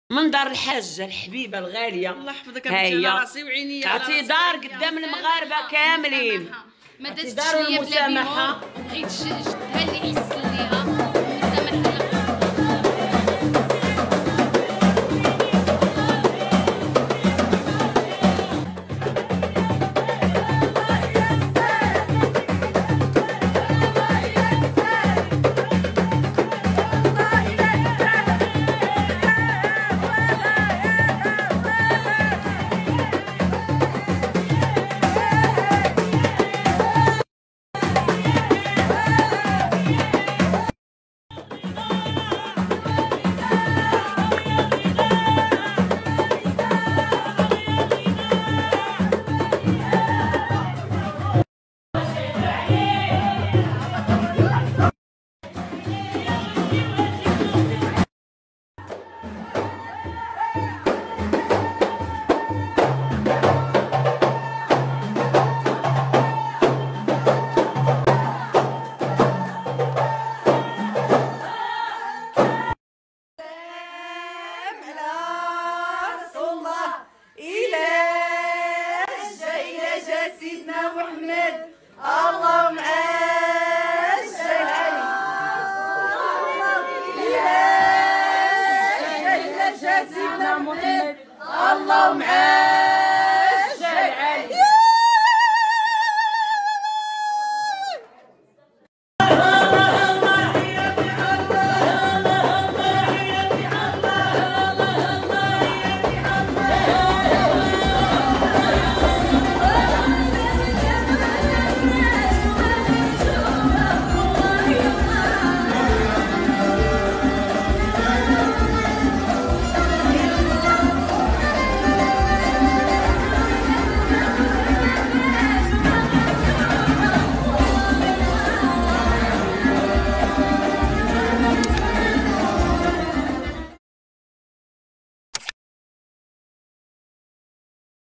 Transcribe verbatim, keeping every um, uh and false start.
من دار الحاجه الحبيبه الغاليه. الله يحفظك على راسي وعيني على راسي. اعتذار قدام المغاربه كاملين. ما درتش ليا بلا بيمو وبغيت جدها اللي يحسن ليها. اللهم عاش العلي إلى سيدنا محمد. اللهم عاش